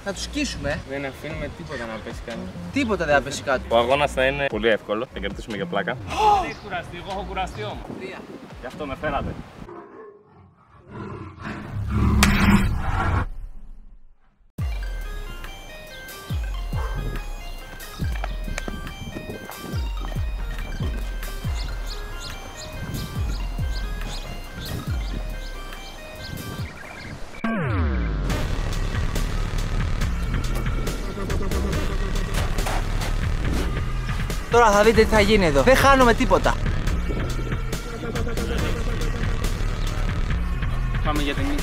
θα τους σκίσουμε. Δεν αφήνουμε τίποτα να πέσει κάτω. Τίποτα δεν θα πέσει κάτω. Ο αγώνας θα είναι πολύ εύκολο, θα κερδίσουμε για πλάκα. Δεν έχει κουραστεί, εγώ έχω κουραστεί όμως. Γι' αυτό με φέρατε. Τώρα θα δείτε τι θα γίνει εδώ. Δεν χάνουμε τίποτα. Πάμε για την νίκη.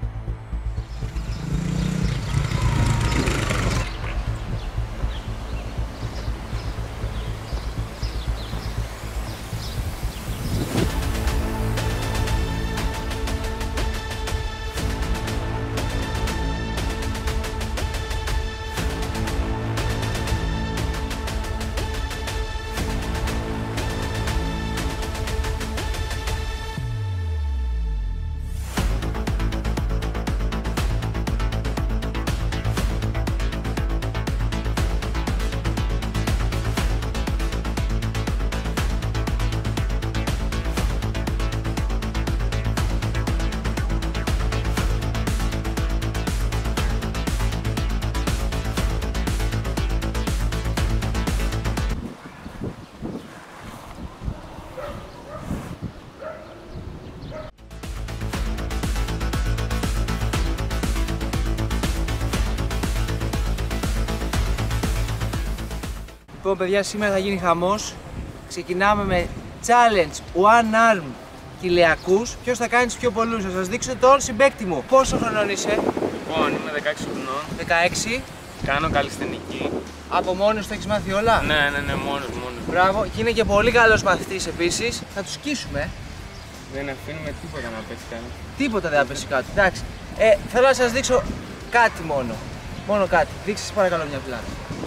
Λοιπόν, παιδιά, σήμερα θα γίνει χαμός. Ξεκινάμε με challenge one arm κοιλιακούς. Ποιος θα κάνει τους πιο πολλούς? Θα σας δείξω τον συμπαίκτη μου. Πόσο χρονών είσαι? Λοιπόν, είμαι 16 χρονών. 16. Κάνω καλλισθενική. Από μόνος το έχεις μάθει όλα? Ναι, μόνος. Μπράβο. Και είναι και πολύ καλός μαθητής επίσης. Θα τους σκίσουμε. Δεν αφήνουμε τίποτα να πέσει κάτω. Τίποτα δεν θα πέσει κάτω. Εντάξει. Θέλω να σας δείξω κάτι μόνο. Μόνο κάτι. Δείξτε παρακαλώ μια πλάνα.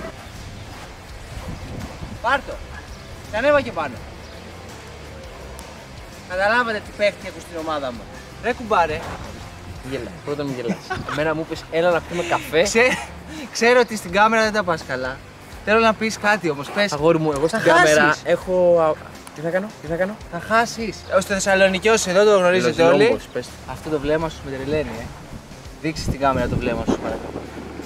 Πάρ' το. Και ανέβα και πάνω. Καταλάβατε τι παίχτη έχω στην ομάδα μου. Ρε κουμπάρε. Γελά. Πρώτα μην γελάς. Εμένα μου είπες έλα να πιούμε καφέ. Ξέρω ότι στην κάμερα δεν τα πας καλά. Θέλω να πεις κάτι όμως. Πες. Αγόρι μου, εγώ στην Θα κάμερα χάσεις. έχω. Τι θα κάνω? Θα χάσεις. Στο Θεσσαλονικιός εδώ το γνωρίζετε όλοι. Λόμπος, πες το. Αυτό το βλέμμα σου με τρελαίνει, Δείξε στην κάμερα το βλέμμα σου παρακαλώ.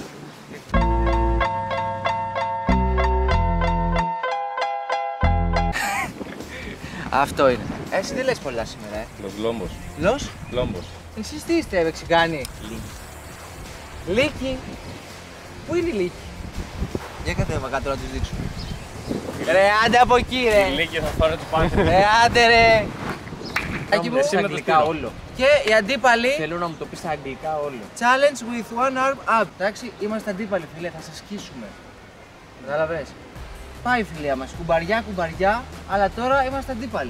Αυτό είναι. Εσύ δεν λες πολλά σήμερα, Λόμπος. Λος? Εσείς τι είστε, Μεξικάνοι? Λύκη. Πού είναι η Λύκη? Για κατέβα κάτω να τους δείξουμε. Ρε άντε από εκεί ρε. Η Λύκη θα πάρω το πάνι. Ρε άντε ρε. Εκεί μου Εσύ με αγγλικά όλο. Και οι αντίπαλοι. Θέλω να μου το πεις στα αγγλικά όλο. Challenge with one arm up. Εντάξει, είμαστε αντίπαλοι φίλε, θα σας σκίσουμε. Κατάλαβες? Πάει η φιλία μας, κουμπαριά, αλλά τώρα είμαστε αντίπαλοι.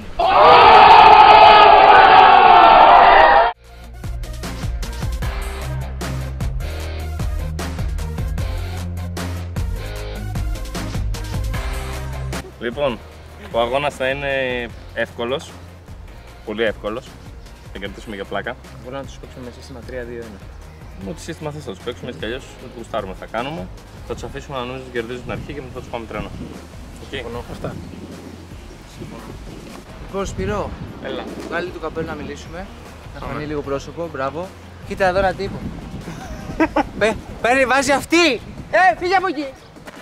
Λοιπόν, ο αγώνας θα είναι εύκολος. Πολύ εύκολος. Θα κερδίσουμε για πλάκα. Μπορώ να τους παίξουμε με σύστημα 3-2-1. Ό,τι σύστημα θες θα τους παίξουμε, έτσι κι αλλιώς ό,τι γουστάρουμε θα κάνουμε. Θα τους αφήσουμε να νομίζουν ότι κερδίζουν στην αρχή και μετά θα τους πάμε τρένο. Αυτά. Λοιπόν, Σπυρό, Έλα. βγάλει το καπέλο να μιλήσουμε. Να φανεί λίγο πρόσωπο, μπράβο. Κοίτα εδώ ένα τύπο. Παίρνει, βάζει αυτή! Φύγε από εκεί!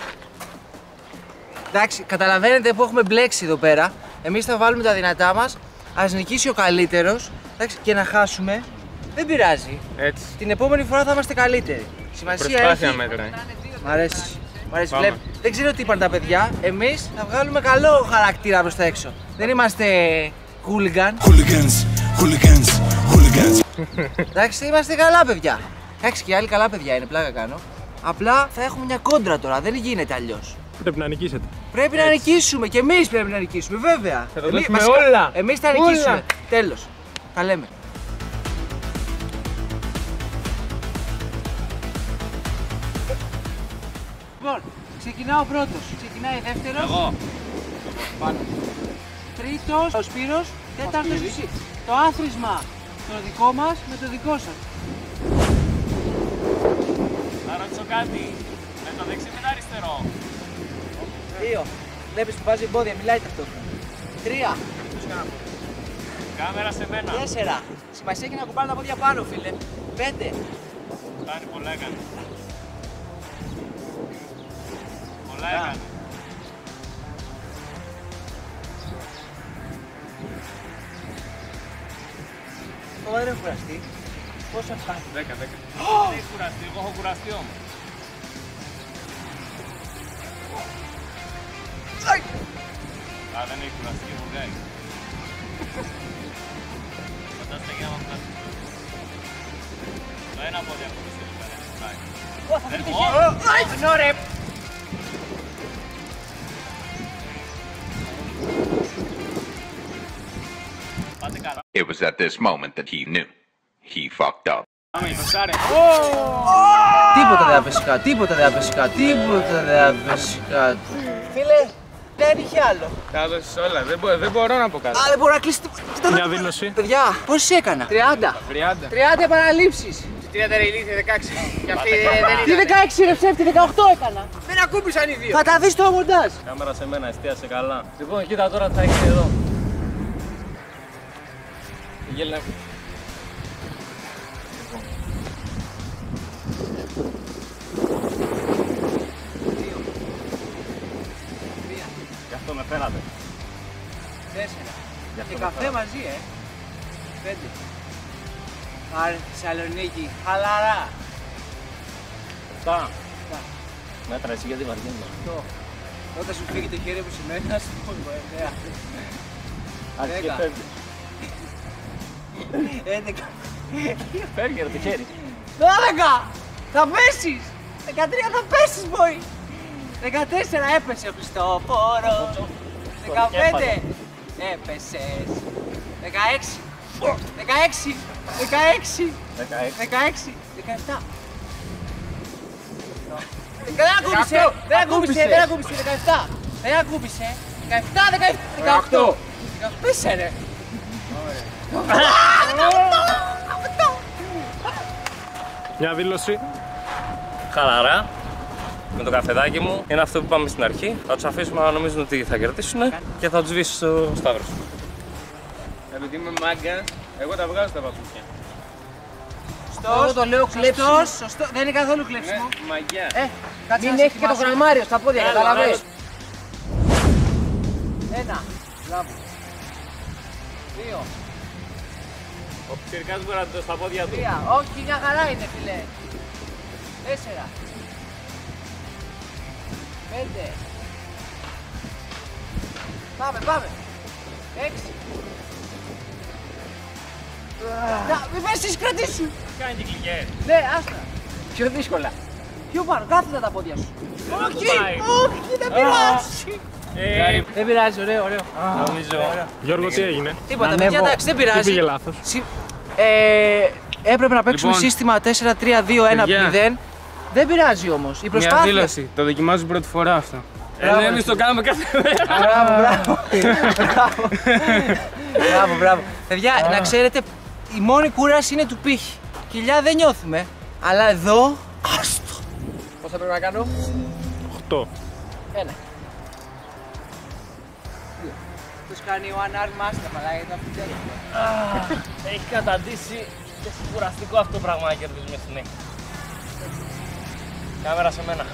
Εντάξει, καταλαβαίνετε που έχουμε μπλέξει εδώ πέρα. Εμείς θα βάλουμε τα δυνατά μας. Ας νικήσει ο καλύτερος. Εντάξει, και να χάσουμε. Δεν πειράζει. Έτσι. Την επόμενη φορά θα είμαστε καλύτεροι. Σημασία Προσπάθεια έχει. μέτρη. Μ' αρέσει. Μ' αρέσει. Πάμε. Δεν ξέρω τι είπαν τα παιδιά. Εμείς θα βγάλουμε καλό χαρακτήρα προς τα έξω. Δεν είμαστε hooligans. Εντάξει, είμαστε καλά παιδιά. Εντάξει, και οι άλλοι καλά παιδιά είναι, πλάκα κάνω. Απλά θα έχουμε μια κόντρα τώρα, δεν γίνεται αλλιώς. Πρέπει να νικήσετε. Πρέπει να νικήσουμε και εμείς πρέπει να νικήσουμε, βέβαια. Θα το δώσουμε όλα. Εμείς θα νικήσουμε. Τέλος. Τα λέμε. Λοιπόν, ξεκινάω πρώτος. Ξεκινάει δεύτερος. Εγώ. Πάνω. Τρίτος, ο Σπύρος. Τέταρτος εσύ. Το άθροισμα το δικό μας με το δικό σας. Άρα ρωτήσω κάτι. Με το δεξί με το αριστερό. 2. Βλέπεις που βάζει εμπόδια, μιλάει ταυτόχρονα. 3. Κάμερα σε μένα. 4. Σημασία έχει να κουμπάνε τα πόδια πάνω, φίλε. 5. Φτάνει, πολλά έκανε. Πολλά έκανε. Ακόμα δεν έχω κουραστεί. Πόσο φτάνει? 10. Δεν έχει κουραστεί, εγώ έχω κουραστεί όμως. Α, δεν έχει κουραστεί και βουργάει. Φαντάζεται και άμα φτάσει. Το ένα πόδι ακόμα στο πέρα, βουργάει. Ναι, ρε! Πάτε καλά. It was at this moment that he knew. He fucked up. Πάμε, υποσάρε. Τίποτα δεν άπεσε κάτω, τίποτα δεν άπεσε κάτω, τίποτα δεν άπεσε κάτω. Φίλε, δεν είχε άλλο. Τα δώσεις όλα, δεν μπορώ να πω κάτι. Α, δεν μπορώ να κλείσει. Μια δήλωση. Παιδιά, πόσες έκανα? 30. 30 επαναλήψεις. 30 ρε ηλίθεια, 16. Και αυτή Τι 16 ρε ψεύτη, 18 έκανα. δεν ακούμπησαν οι δύο. Θα τα δεις στο μοντάζ. Κάμερα σε μένα, εστίασε καλά. Λοιπόν, κοίτα τώρα τι θα έχεις εδώ. Γέλα. Γι' αυτό με φέρατε. 4. Και καφέ μαζί, 5. Πάρε Θεσσαλονίκη, χαλαρά. 7. Μέτρα εσύ γιατί βαριέμαι. 8. Όταν σου φύγει το χέρι από σημαίνει, σου πω 9. Άρχισε και 10. φεύγει. 11. Φεύγει ρε το χέρι. 12. Θα πέσεις. 13 θα πέσεις, boy. 14 έπεσε ο Χριστόφορος. 15 έπεσες. 16. 16. 16. 16. 17. Δεν ακούμπησε. Δεν ακούμπησε. Δεν ακούμπησε. 17. Δεν ακούμπησε. 17. 18. Πέσε ρε. Μια δήλωση. Χαλαρά. Με το καφεδάκι μου. Είναι αυτό που είπαμε στην αρχή. Θα τους αφήσουμε να νομίζουν ότι θα κερδίσουν και θα τους σβήσει στο Σταύρος. Επειδή είμαι μάγκα, εγώ τα βγάζω τα παπούτσια. Εγώ το λέω κλέψιμο. Σωστό. Δεν είναι καθόλου κλέψιμο. Μαγιά. Κάτσε Μην να έχει και το γραμμάριο στα πόδια, καταλαβαίνεις. 1. Μπράβο. 2. Ο Πιτσιρικάς μπορεί να το στα πόδια του. 3. Όχι, μια χαρά είναι, φίλε. 4. 5. Πάμε. 6. Μην πέσεις, κρατήσου. Κάνει και κλικέ. Ναι, άστα. Πιο δύσκολα. Πιο πάνω, κάθετα τα πόδια σου. Όχι, πάει. όχι, δεν πειράζει. Δεν πειράζει, ωραίο. Νομίζω. Γιώργο, τι έγινε? Τίποτα, παιδιά, εντάξει, δεν Τι πειράζει. πήγε λάθος? Έπρεπε να παίξουμε Λοιπόν, σύστημα 4-3-2-1-0. Δεν πειράζει όμως. Η Μια προσπάθεια. δήλωση. Το δοκιμάζω πρώτη φορά αυτό. Εμείς το κάνουμε κάθε μέρα. Μπράβο. Παιδιά, να ξέρετε, η μόνη κούραση είναι του πύχη. Κοιλιά δεν νιώθουμε. Αλλά εδώ. Άστο. Πόσα πρέπει να κάνω? 8. 1. Τους κάνει ο One Arm Master, μαλάκα, τα αυτιά. Έχει καταντήσει και κουραστικό αυτό το πράγμα να κερδίζουμε συνέχεια. Κάμερα σε μένα.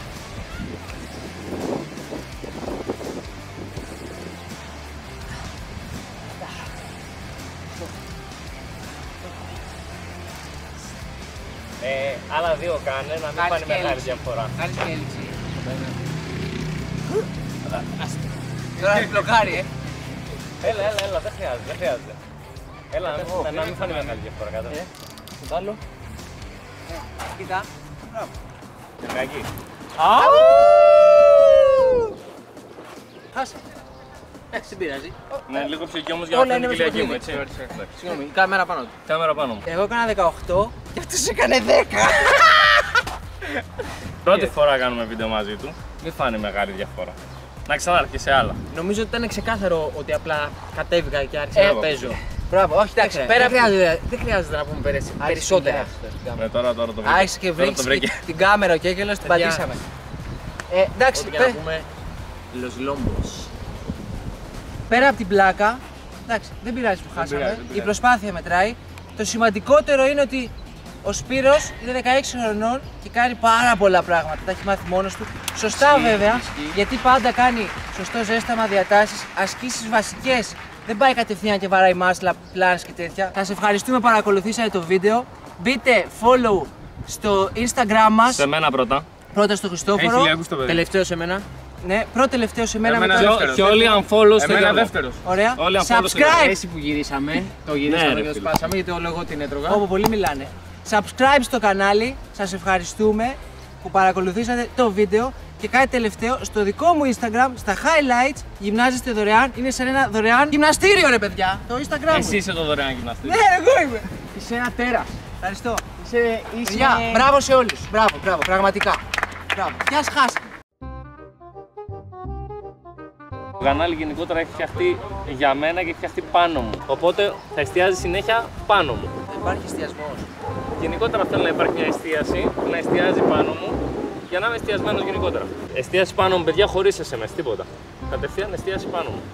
Άλλα δύο κάνε, να μην Κάνεις πάνε και μεγάλη έλξη. διαφορά. Κάνεις και έλξη. Τώρα έχει μπλοκάρει, Έλα, δεν χρειάζεται. Έλα, να μην φανεί μεγάλη διαφορά κάτω. Το άλλο. Κοίτα. Μπράβο. Κακή. Χάσε. Δεν πειράζει. Ναι, λίγο πιο εκεί όμως για Όλα να είναι φανεί μέσα κοιλιακή στο μου, έτσι. παιχνίδι. Συγγνώμη, η κάμερα πάνω του. Κάμερα πάνω μου. Εγώ έκανα 18 και αυτός έκανε 10. Πρώτη φορά κάνουμε βίντεο μαζί του. Μην φάνει μεγάλη διαφορά. Να ξανάρχισε άλλα. Νομίζω ότι ήταν ξεκάθαρο ότι απλά κατέβηκα και άρχισα να Εγώ. παίζω. Μπράβο, όχι, εντάξει, Δεν πέρα. δεν χρειάζεται να πούμε περισσότερα. Τώρα το βρήκα. Άρχισε και βρήκε την κάμερα ο Κέκελος, την πατήσαμε. Εντάξει, Ό,τι και να πούμε, Los Lombos. πέρα από την πλάκα, εντάξει, δεν πειράζει που χάσαμε. Η προσπάθεια μετράει. Το σημαντικότερο είναι ότι ο Σπύρος είναι 16 χρονών και κάνει πάρα πολλά πράγματα. Τα έχει μάθει μόνος του. Σωστά βέβαια, γιατί πάντα κάνει σωστό ζέσταμα, διατάσεις, ασκήσεις βασικές. Δεν πάει κατευθείαν και βαράει μάσλα, πλάνες και τέτοια. Σας ευχαριστούμε που παρακολουθήσατε το βίντεο. Μπείτε follow στο Instagram μας. Σε μένα πρώτα. Πρώτα στο Χριστόφορο. Τελευταίο σε μένα. Ναι, πρώτο τελευταίο σε μένα. Εμένα μετά. δεύτερος. Και όλοι unfollow στο Εμένα Γιώργο. δεύτερος. Ωραία. Όλοι unfollow στο Subscribe. Έτσι που γυρίσαμε, το γυρίσαμε ρε και το φίλε. σπάσαμε γιατί όλο εγώ την έτρωγα. Όπου πολλοί μιλάνε. Subscribe στο κανάλι. Σας ευχαριστούμε που παρακολουθήσατε το βίντεο. Και κάτι τελευταίο, στο δικό μου Instagram, στα highlights, γυμνάζεστε δωρεάν. Είναι σε ένα δωρεάν γυμναστήριο, ρε παιδιά. Το Instagram μου. Εσύ είσαι το δωρεάν γυμναστήριο. Ναι, εγώ είμαι. Είσαι ένα τέρας. Ευχαριστώ. Είσαι... Παιδιά, μπράβο σε όλους. Μπράβο, πραγματικά. Μπράβο. Κι ας χάσετε. Το κανάλι γενικότερα έχει φτιαχτεί για μένα και έχει φτιαχτεί πάνω μου. Οπότε θα εστιάζει συνέχεια πάνω μου. Υπάρχει εστιασμός. Γενικότερα θέλω να υπάρχει μια εστίαση, να εστιάζει πάνω μου για να είμαι εστιασμένος γενικότερα. Εστίαση πάνω μου, παιδιά, χωρίς SMS, τίποτα. Κατευθείαν εστίαση πάνω μου.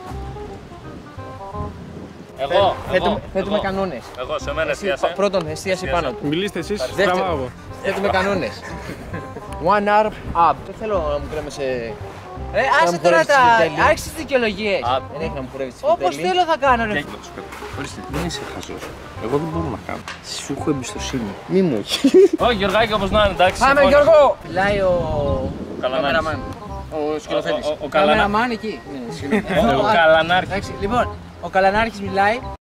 Εγώ. Θέτουμε κανόνες. Εγώ, σε μένα εστίασε. Πρώτον, εστίαση πάνω του. Μιλήστε εσείς. Δεύτερον, θέτουμε κανόνες. One arm up. Δεν θέλω να μου κρέμεσαι. Άσε μου τώρα χορεύεις τα. τις βιτέλειες. Άρχισε τις δικαιολογίες. Δεν έχει να μου χορεύει τη Όπως θέλω θα κάνω, ρε. Ορίστε, δεν είσαι χαζός. Εγώ δεν μπορώ να κάνω. Σου έχω εμπιστοσύνη. Μη μου έχει. Όχι, Γιωργάκη, όπως να είναι, εντάξει. Πάμε, συμφώνησα. Γιώργο! Μιλάει ο. Καλανάρχης. Καμεραμάν. Ο σκηνοθέτης. Ο Καλανάρχης. Καμεραμάν εκεί. Ο Καλανάρχης. Εντάξει, λοιπόν, ο Καλανάρχης μιλάει.